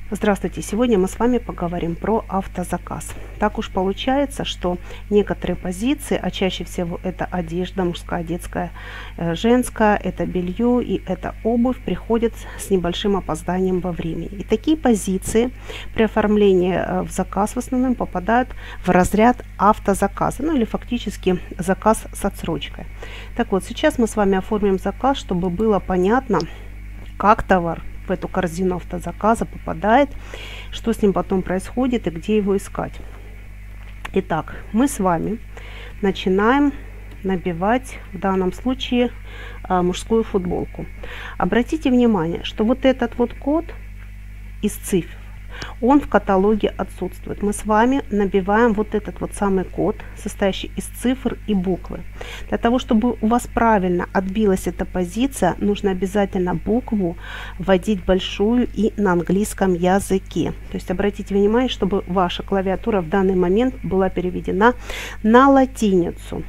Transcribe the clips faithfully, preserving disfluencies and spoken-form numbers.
Здравствуйте! Сегодня мы с вами поговорим про автозаказ. Так уж получается, что некоторые позиции, а чаще всего это одежда, мужская, детская, женская, это белье и это обувь, приходят с небольшим опозданием во времени. И такие позиции при оформлении в заказ в основном попадают в разряд автозаказа, ну или фактически заказ с отсрочкой. Так вот, сейчас мы с вами оформим заказ, чтобы было понятно, как товар в эту корзину автозаказа попадает, что с ним потом происходит и где его искать. Итак, мы с вами начинаем набивать в данном случае а, мужскую футболку. Обратите внимание, что вот этот вот код из цифр, он в каталоге отсутствует. Мы с вами набиваем вот этот вот самый код, состоящий из цифр и буквы. Для того, чтобы у вас правильно отбилась эта позиция, нужно обязательно букву вводить большую и на английском языке. То есть обратите внимание, чтобы ваша клавиатура в данный момент была переведена на латиницу.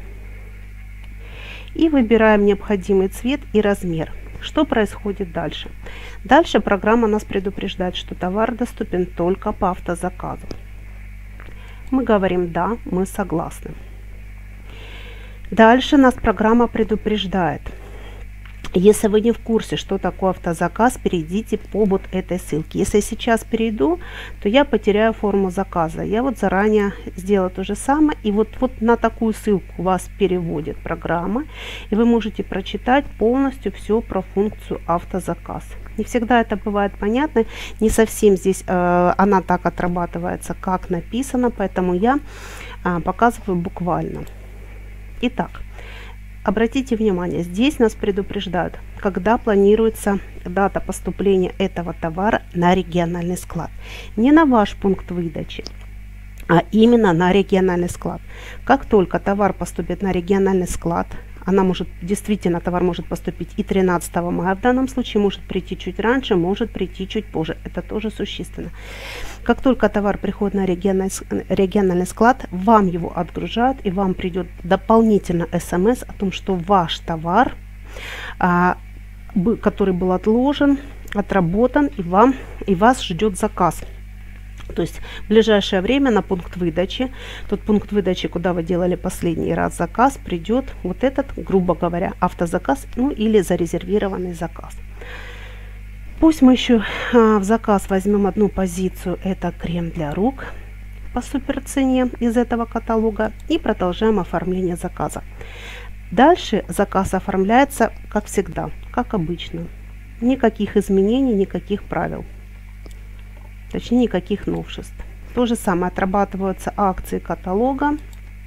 И выбираем необходимый цвет и размер. Что происходит дальше? Дальше программа нас предупреждает, что товар доступен только по автозаказу. Мы говорим «да», мы согласны. Дальше нас программа предупреждает. Если вы не в курсе, что такое автозаказ, перейдите по вот этой ссылке. Если я сейчас перейду, то я потеряю форму заказа. Я вот заранее сделала то же самое. И вот, вот на такую ссылку вас переводит программа. И вы можете прочитать полностью все про функцию автозаказ. Не всегда это бывает понятно. Не совсем здесь э, она так отрабатывается, как написано. Поэтому я э, показываю буквально. Итак. Обратите внимание, здесь нас предупреждают, когда планируется дата поступления этого товара на региональный склад. Не на ваш пункт выдачи, а именно на региональный склад. Как только товар поступит на региональный склад, она может, действительно, товар может поступить и тринадцатого мая, в данном случае может прийти чуть раньше, может прийти чуть позже. Это тоже существенно. Как только товар приходит на региональный, региональный склад, вам его отгружают, и вам придет дополнительно смс о том, что ваш товар, а, который был отложен, отработан, и, вам, и вас ждет заказ. То есть в ближайшее время на пункт выдачи, тот пункт выдачи, куда вы делали последний раз заказ, придет вот этот, грубо говоря, автозаказ, ну или зарезервированный заказ. Пусть мы еще а, в заказ возьмем одну позицию, это крем для рук по супер цене из этого каталога, и продолжаем оформление заказа. Дальше заказ оформляется, как всегда, как обычно. Никаких изменений, никаких правил. Точнее, никаких новшеств. То же самое отрабатываются акции каталога.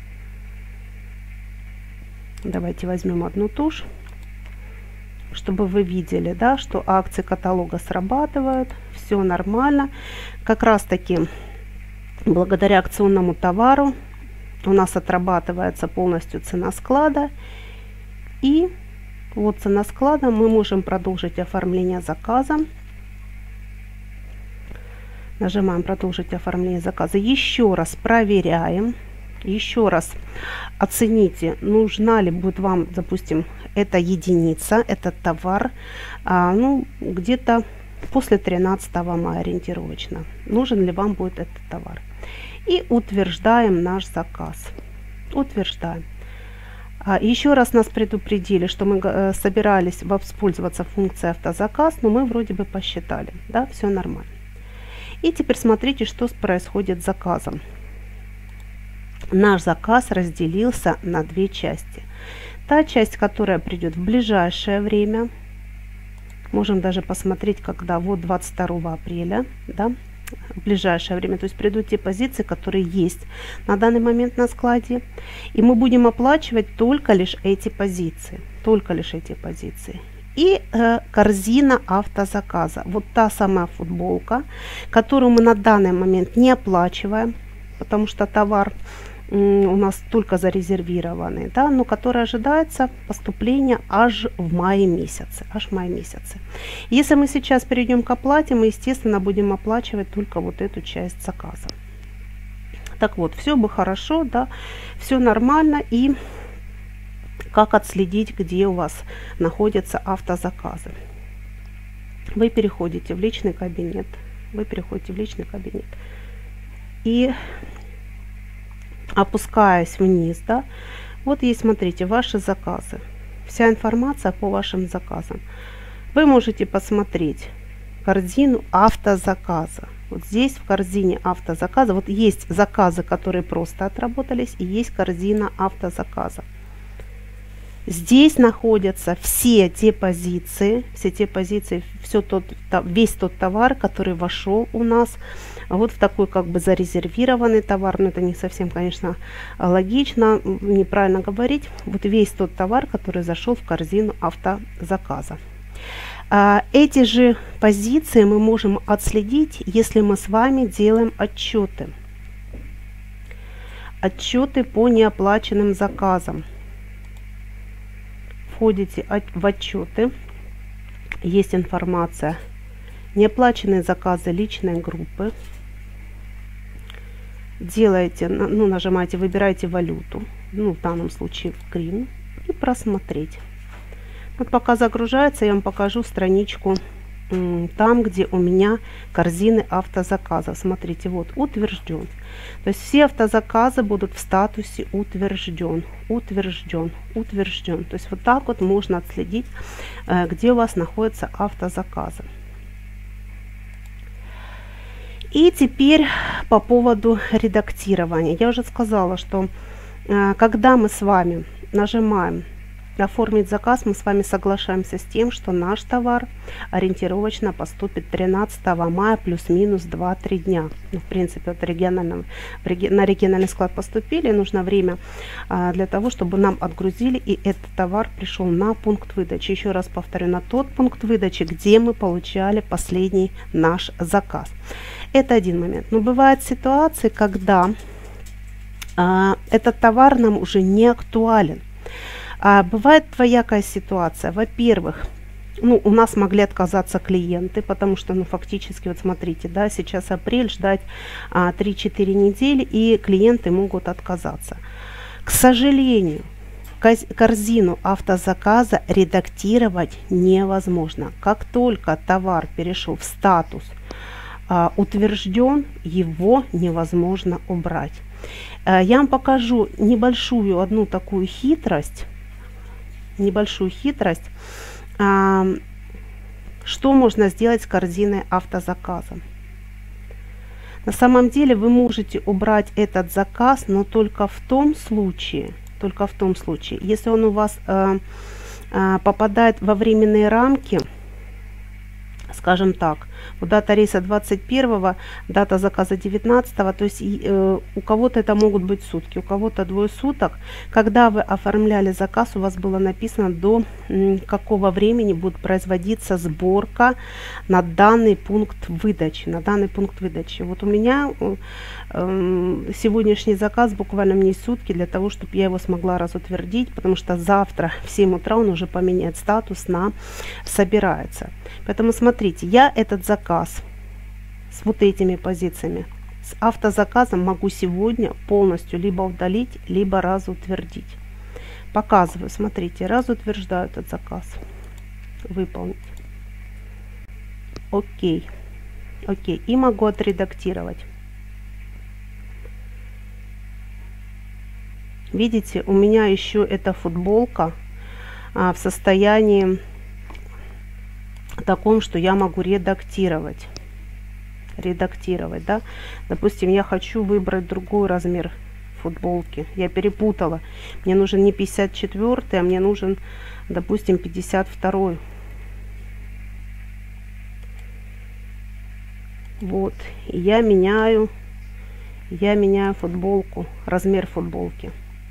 Давайте возьмем одну тушь, чтобы вы видели, да, что акции каталога срабатывают. Все нормально. Как раз таки благодаря акционному товару у нас отрабатывается полностью цена склада. И вот цена склада, мы можем продолжить оформление заказа. Нажимаем «Продолжить оформление заказа». Еще раз проверяем. Еще раз оцените, нужна ли будет вам, допустим, эта единица, этот товар, а, ну, где-то после тринадцатого мая ориентировочно. Нужен ли вам будет этот товар. И утверждаем наш заказ. Утверждаем. А, еще раз нас предупредили, что мы э, собирались воспользоваться функцией автозаказ, но мы вроде бы посчитали. Да, все нормально. И теперь смотрите, что происходит с заказом. Наш заказ разделился на две части. Та часть, которая придет в ближайшее время, можем даже посмотреть, когда, вот двадцать второго апреля, да, в ближайшее время, то есть придут те позиции, которые есть на данный момент на складе, и мы будем оплачивать только лишь эти позиции, только лишь эти позиции. И э, корзина автозаказа. Вот та самая футболка, которую мы на данный момент не оплачиваем, потому что товар м, у нас только зарезервированный, да, но который ожидается поступления аж в мае месяце. Аж в мае месяце. Если мы сейчас перейдем к оплате, мы, естественно, будем оплачивать только вот эту часть заказа. Так вот, все бы хорошо, да, все нормально. И как отследить, где у вас находятся автозаказы? Вы переходите в личный кабинет, вы переходите в личный кабинет. И опускаясь вниз, да, вот есть, смотрите, ваши заказы. Вся информация по вашим заказам. Вы можете посмотреть корзину автозаказа. Вот здесь в корзине автозаказа вот есть заказы, которые просто отработались, и есть корзина автозаказа. Здесь находятся все те позиции, все те позиции, все тот, весь тот товар, который вошел у нас вот в такой как бы зарезервированный товар. Но это не совсем, конечно, логично, неправильно говорить. Вот весь тот товар, который зашел в корзину автозаказа. Эти же позиции мы можем отследить, если мы с вами делаем отчеты. Отчеты по неоплаченным заказам. Входите в отчеты, есть информация, неоплаченные заказы личной группы. Делаете, ну, нажимаете, выбираете валюту, ну, в данном случае в гривну, и просмотреть. Вот пока загружается, я вам покажу страничку там, где у меня корзины автозаказов. Смотрите, вот утвержден. То есть все автозаказы будут в статусе утвержден, утвержден, утвержден. То есть вот так вот можно отследить, где у вас находятся автозаказы. И теперь по поводу редактирования. Я уже сказала, что когда мы с вами нажимаем оформить заказ, мы с вами соглашаемся с тем, что наш товар ориентировочно поступит тринадцатого мая плюс-минус два-три дня. Ну, в принципе, от регионального, на региональный склад поступили, нужно время а, для того, чтобы нам отгрузили, и этот товар пришел на пункт выдачи. Еще раз повторю, на тот пункт выдачи, где мы получали последний наш заказ. Это один момент. Но бывают ситуации, когда а, этот товар нам уже не актуален. А бывает двоякая ситуация. Во-первых, ну, у нас могли отказаться клиенты, потому что, ну, фактически, вот смотрите, да, сейчас апрель, ждать а, три-четыре недели, и клиенты могут отказаться. К сожалению, корзину автозаказа редактировать невозможно. Как только товар перешел в статус а, утвержден, его невозможно убрать. А, я вам покажу небольшую одну такую хитрость, небольшую хитрость, а, что можно сделать с корзиной автозаказа. На самом деле вы можете убрать этот заказ, но только в том случае, только в том случае, если он у вас а, а, попадает во временные рамки, скажем так, вот дата рейса двадцать первого, дата заказа девятнадцатого, то есть э, у кого-то это могут быть сутки, у кого-то двое суток. Когда вы оформляли заказ, у вас было написано, до м, какого времени будет производиться сборка на данный пункт выдачи, на данный пункт выдачи. Вот у меня э, э, сегодняшний заказ буквально мне сутки для того, чтобы я его смогла разутвердить, потому что завтра в семь утра он уже поменяет статус на собирается. Поэтому смотрите, я этот заказ с вот этими позициями, с автозаказом могу сегодня полностью либо удалить, либо разутвердить. Показываю, смотрите, разутверждаю этот заказ. Выполнить. Окей. Окей. И могу отредактировать. Видите, у меня еще эта футболка а, в состоянии таком, что я могу редактировать. Редактировать, да. Допустим, я хочу выбрать другой размер футболки. Я перепутала. Мне нужен не пятьдесят четвёртый, а мне нужен, допустим, пятьдесят второй. Вот. И я меняю, я меняю футболку, размер футболки.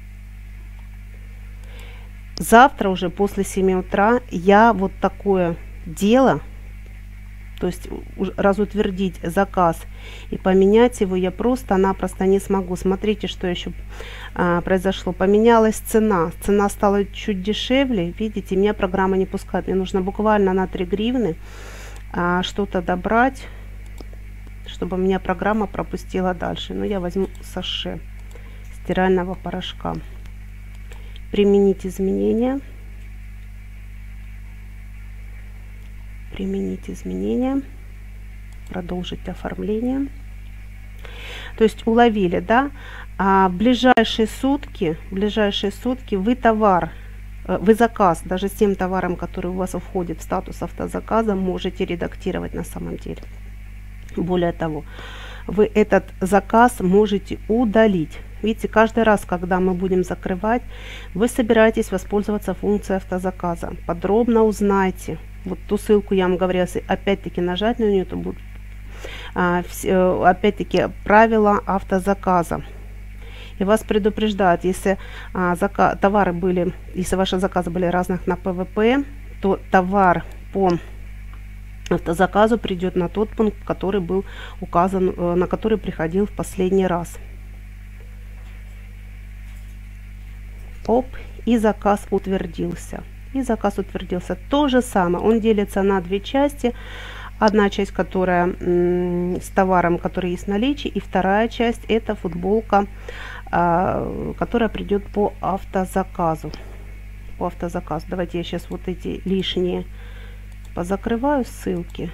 Завтра уже после семи утра я вот такое дело, то есть разутвердить заказ и поменять его я просто-напросто не смогу. Смотрите, что еще а, произошло. Поменялась цена. Цена стала чуть дешевле. Видите, меня программа не пускает. Мне нужно буквально на три гривны а, что-то добрать, чтобы меня программа пропустила дальше. Но я возьму саше стирального порошка. Применить изменения. Применить изменения. продолжить оформление. То есть уловили, да? А в ближайшие сутки, в ближайшие сутки вы товар, вы заказ, даже с тем товаром, который у вас входит в статус автозаказа, можете редактировать на самом деле. Более того, вы этот заказ можете удалить. Видите, каждый раз, когда мы будем закрывать, вы собираетесь воспользоваться функцией автозаказа. Подробно узнайте. Вот ту ссылку я вам говорила, если опять-таки нажать на нее, то будут а, опять-таки правила автозаказа. И вас предупреждают, если а, зака товары были, если ваши заказы были разных на пэ вэ пэ, то товар по автозаказу придет на тот пункт, который был указан, на который приходил в последний раз. Оп, и заказ утвердился. И заказ утвердился. То же самое. Он делится на две части. Одна часть, которая с товаром, который есть в наличии, и вторая часть — это футболка, а, которая придет по автозаказу. По автозаказу. Давайте я сейчас вот эти лишние позакрываю ссылки,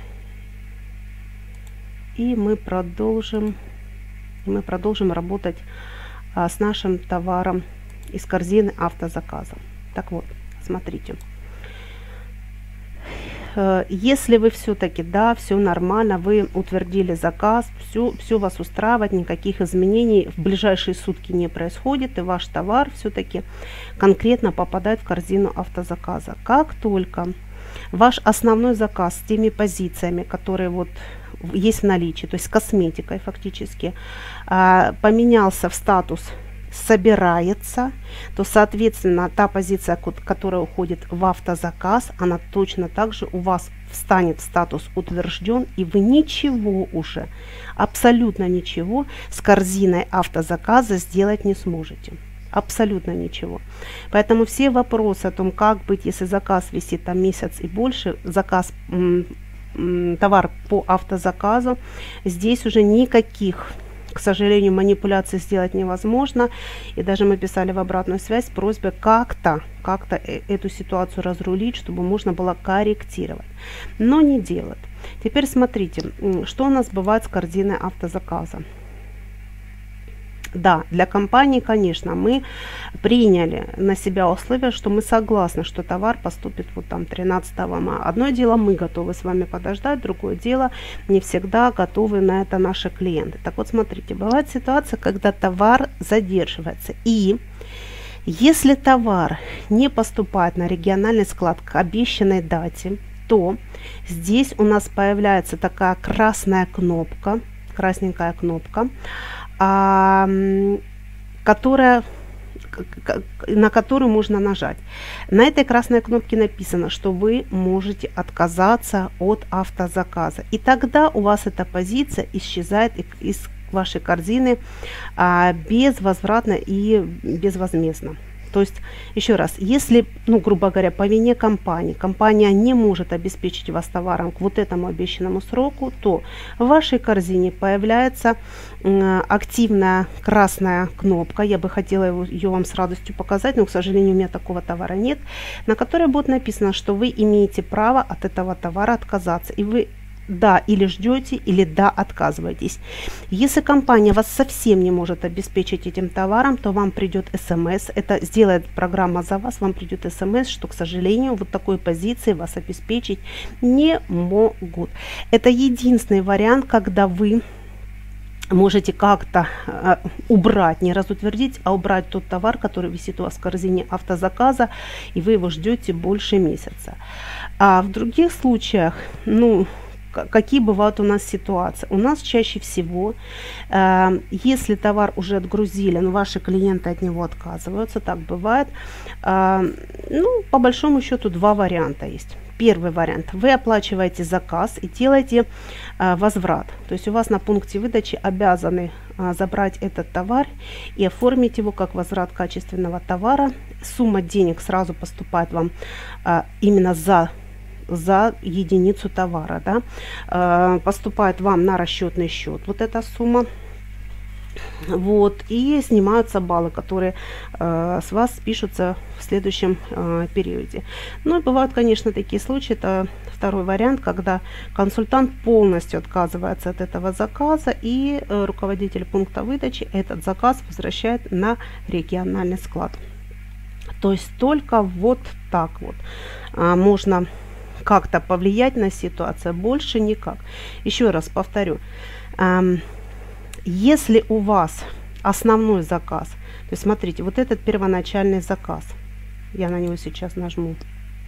и мы продолжим. Мы продолжим работать а, с нашим товаром из корзины автозаказа. Так вот, смотрите. Если вы все-таки, да, все нормально, вы утвердили заказ, все, все вас устраивает, никаких изменений в ближайшие сутки не происходит, и ваш товар все-таки конкретно попадает в корзину автозаказа. Как только ваш основной заказ с теми позициями, которые вот есть в наличии, то есть с косметикой фактически, поменялся в статус собирается, то, соответственно, та позиция, которая уходит в автозаказ, она точно так же у вас встанет в статус утвержден, и вы ничего уже, абсолютно ничего с корзиной автозаказа сделать не сможете. Абсолютно ничего. Поэтому все вопросы о том, как быть, если заказ висит там месяц и больше, заказ, товар по автозаказу, здесь уже никаких, к сожалению, манипуляций сделать невозможно. И даже мы писали в обратную связь с просьбой как-то как-то эту ситуацию разрулить, чтобы можно было корректировать. Но не делать. Теперь смотрите, что у нас бывает с корзиной автозаказа. Да, для компании, конечно, мы приняли на себя условие, что мы согласны, что товар поступит вот там тринадцатого мая. Одно дело, мы готовы с вами подождать, другое дело, не всегда готовы на это наши клиенты. Так вот, смотрите, бывает ситуация, когда товар задерживается. И если товар не поступает на региональный склад к обещанной дате, то здесь у нас появляется такая красная кнопка, красненькая кнопка, А, которая, на которую можно нажать. На этой красной кнопке написано, что вы можете отказаться от автозаказа. И тогда у вас эта позиция исчезает из вашей корзины а, безвозвратно и безвозмездно. То есть, еще раз, если, ну, грубо говоря, по вине компании, компания не может обеспечить вас товаром к вот этому обещанному сроку, то в вашей корзине появляется э, активная красная кнопка. Я бы хотела его, ее вам с радостью показать, но, к сожалению, у меня такого товара нет, на которой будет написано, что вы имеете право от этого товара отказаться. И вы да, или ждете, или да, отказываетесь. Если компания вас совсем не может обеспечить этим товаром, то вам придет смс, это сделает программа за вас, вам придет смс, что, к сожалению, вот такой позиции вас обеспечить не могут. Это единственный вариант, когда вы можете как-то э, убрать, не разутвердить, а убрать тот товар, который висит у вас в корзине автозаказа, и вы его ждете больше месяца. А в других случаях, ну, какие бывают у нас ситуации? У нас чаще всего, э, если товар уже отгрузили, но ваши клиенты от него отказываются, так бывает, э, ну, по большому счету два варианта есть. Первый вариант. Вы оплачиваете заказ и делаете э, возврат. То есть у вас на пункте выдачи обязаны э, забрать этот товар и оформить его как возврат качественного товара. Сумма денег сразу поступает вам э, именно за за единицу товара, да, э, поступает вам на расчетный счет вот эта сумма. Вот, и снимаются баллы, которые э, с вас спишутся в следующем э, периоде. Ну и бывают, конечно, такие случаи, это второй вариант, когда консультант полностью отказывается от этого заказа, и э, руководитель пункта выдачи этот заказ возвращает на региональный склад. То есть только вот так вот а, можно как-то повлиять на ситуацию, больше никак. Еще раз повторю, эм, если у вас основной заказ, то есть смотрите, вот этот первоначальный заказ, я на него сейчас нажму,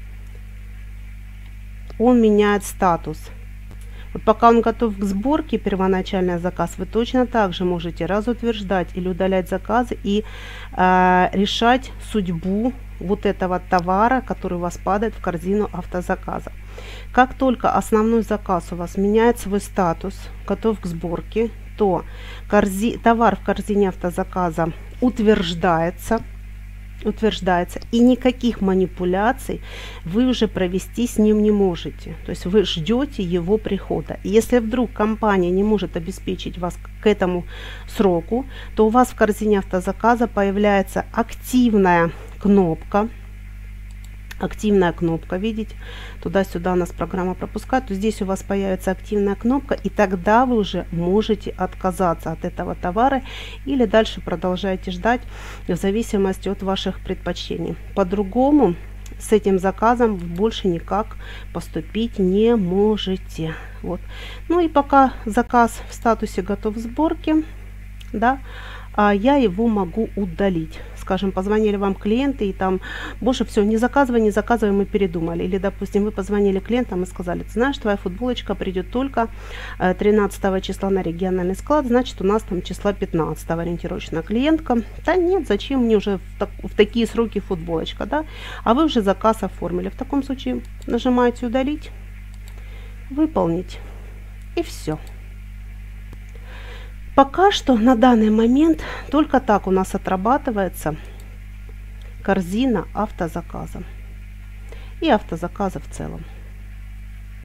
он меняет статус. Вот пока он готов к сборке, первоначальный заказ, вы точно так же можете разутверждать или удалять заказы и э, решать судьбу вот этого товара, который у вас падает в корзину автозаказа. Как только основной заказ у вас меняет свой статус, готов к сборке, то корзи... товар в корзине автозаказа утверждается, утверждается, и никаких манипуляций вы уже провести с ним не можете. То есть вы ждете его прихода. И если вдруг компания не может обеспечить вас к этому сроку, то у вас в корзине автозаказа появляется активная кнопка. Активная кнопка, видите, туда-сюда нас программа пропускает, то здесь у вас появится активная кнопка, и тогда вы уже можете отказаться от этого товара или дальше продолжаете ждать в зависимости от ваших предпочтений. По-другому с этим заказом вы больше никак поступить не можете. Вот. Ну и пока заказ в статусе готов к сборке, да, а я его могу удалить. Скажем, позвонили вам клиенты, и там больше все, не заказывай, не заказывай, мы передумали. Или, допустим, вы позвонили клиентам и сказали: ты знаешь, твоя футболочка придет только тринадцатого числа на региональный склад, значит, у нас там числа пятнадцатого ориентировочная клиентка. Да нет, зачем мне уже в, так, в такие сроки футболочка, да? А вы уже заказ оформили. В таком случае нажимаете удалить, выполнить, и все. Пока что на данный момент только так у нас отрабатывается корзина автозаказа и автозаказа в целом.